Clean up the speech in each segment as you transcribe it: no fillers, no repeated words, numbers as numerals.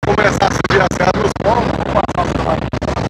começar a subir a Serra dos Povos, vou passar por lá.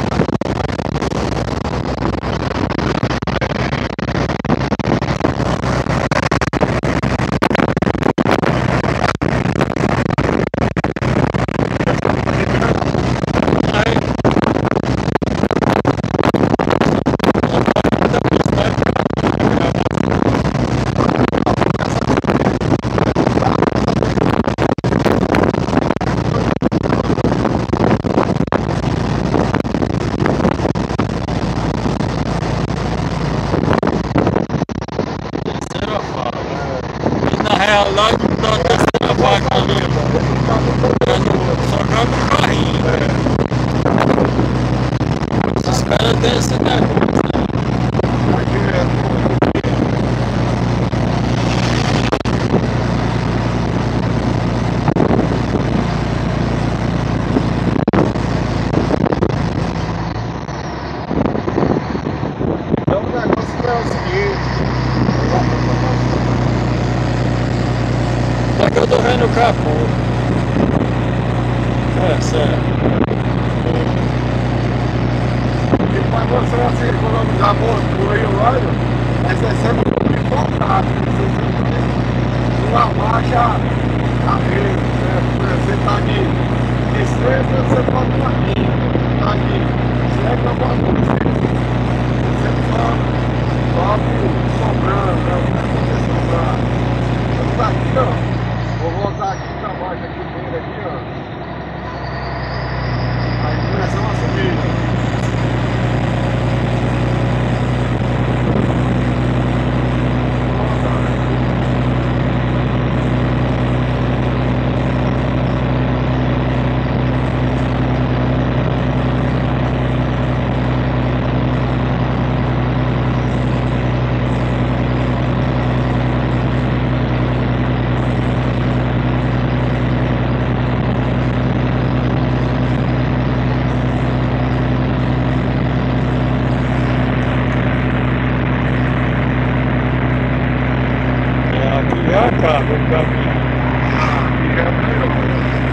Realidade tá descendo a vaca ali, só joga o carrinho. Os caras descem negócio, Então o negócio é o seguinte. é que eu tô vendo o capô. É, certo. E para você assim, economizar motor e óleo, mas é sempre muito voltado. Uma marcha a vez, né? Você tá de esquerda, você pode uma quinta. Tá de direita, pode uma sexta. Você sobe sobrando, né? Não é você sobrar. Vamos aqui, ó. Vou voltar aqui pra baixo, aqui dentro, aqui, ó. Aí começamos a subir. Aqui já acaba o caminho. Aqui já é melhor.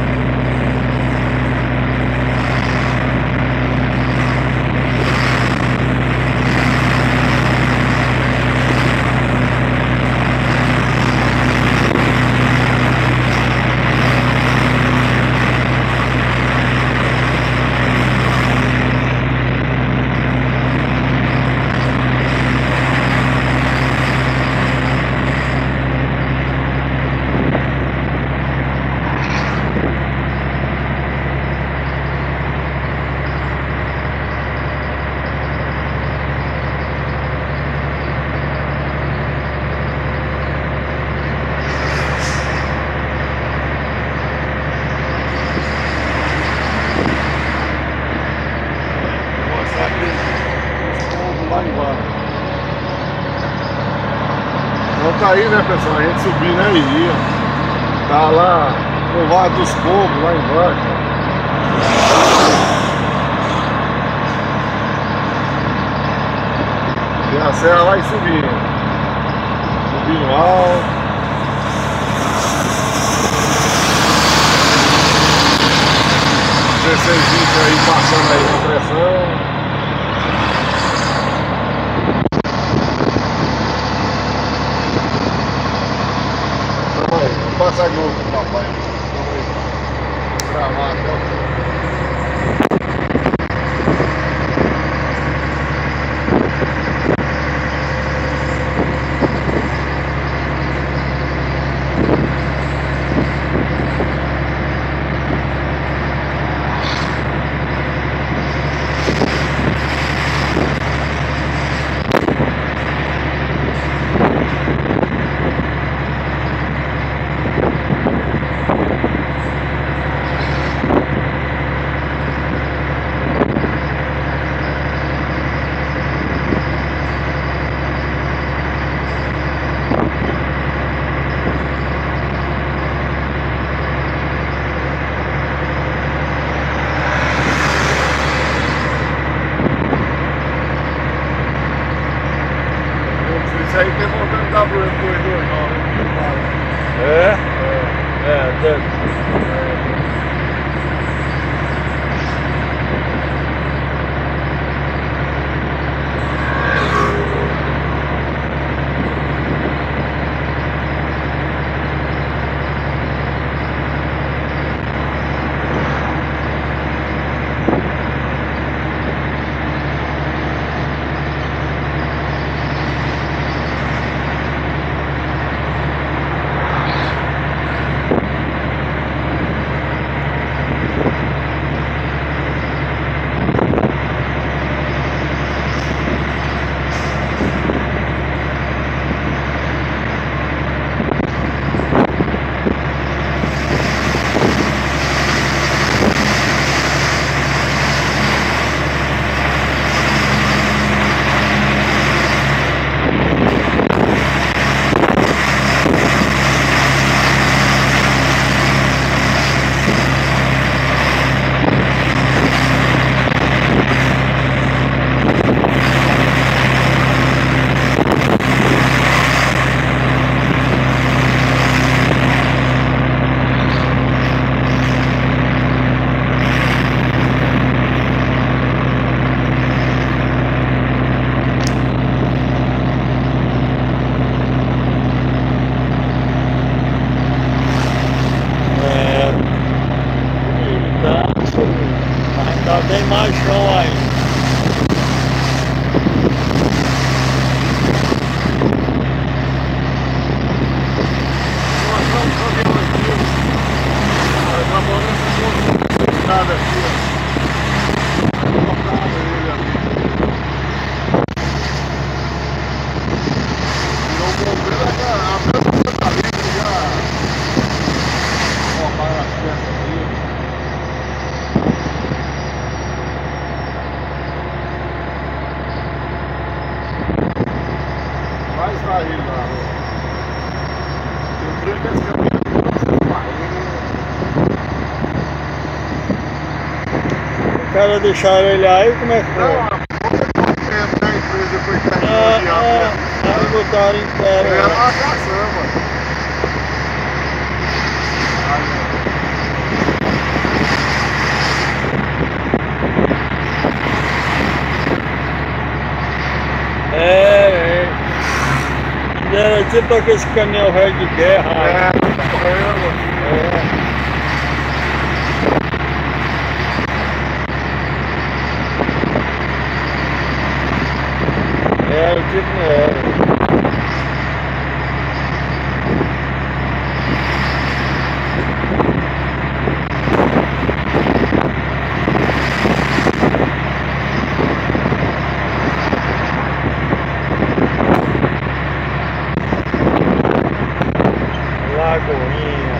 Lá embaixo. Então tá aí, né, pessoal? A gente subindo aí, ó. Tá lá no Vale dos Povos, lá embaixo. Tem a serra lá e subindo. Subindo alto. Aí passando aí na pressão. Vamos passar de novo com o papai. Vamos gravar até o fim. tem mais chão ainda. Nada aqui, ó. Colocado ele ali. E o bombeiro a mesma coisa ali, que já roubaram as peças dele. Vai sair lá, ó. Eu creio que esse caminhão Cara, deixaram ele aí, como é que foi? não, a pouco da empresa foi terminou de abrir. Aí botaram em pé. Era uma caçamba. Era tipo aquele caminhão velho de guerra. Era tipo, era. Lagoinha.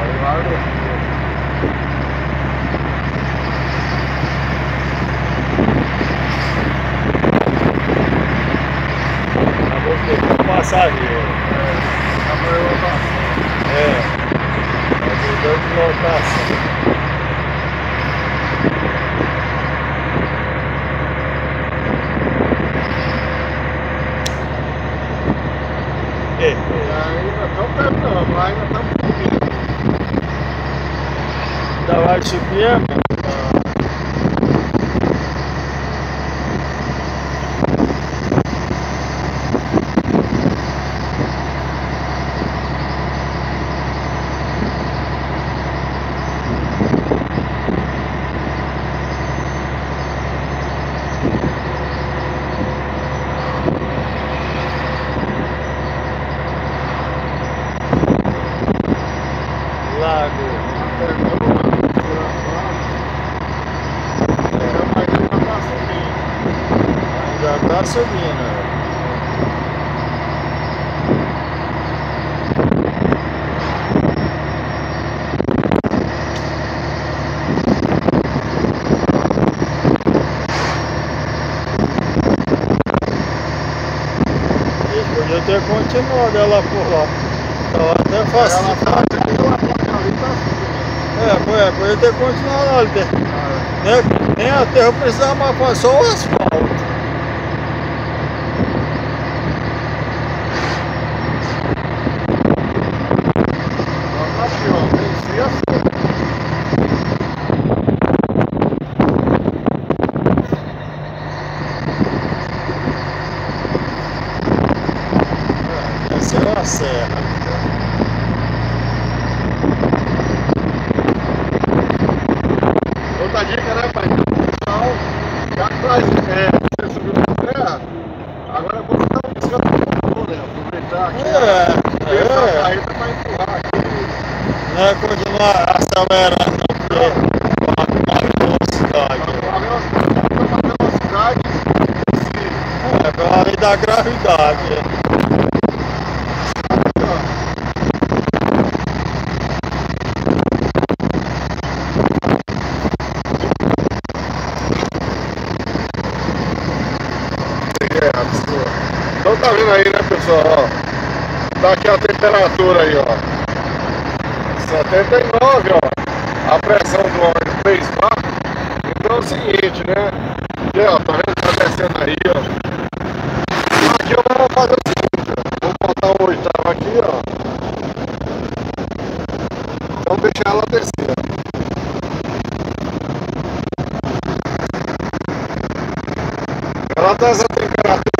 Acabou que ficou passageiro. Acabou a lotação. Ajudou de lotação. E ainda estão terminando, lá ainda estamos subindo. Ainda vai subir, amigo? Lago. Ainda tá subindo. Eles podiam ter continuado ela por lá. Tava até fácil. Podia ter continuado ali. Nem a terra precisava mais, foi só o asfalto. Essa é uma serra. Outra dica, né, pai? O pessoal já traz, você subiu na serra, agora é bom você dar um descanso, né? Aproveitar aqui a carreta para empurrar aqui. Não é continuar acelerando, não, porque com a velocidade. Uma velocidade Pela lei da gravidade. Então tá vendo aí, né, pessoal? Ó, tá aqui a temperatura aí, ó. 79, ó. A pressão do óleo 3 bar. Então é o seguinte, né? Aqui, ó, tá vendo? Tá descendo aí, ó. Aqui eu vou fazer o seguinte, ó. Vou botar o oitavo aqui, ó. Então deixar ela descer, ó. Ela tá essa temperatura.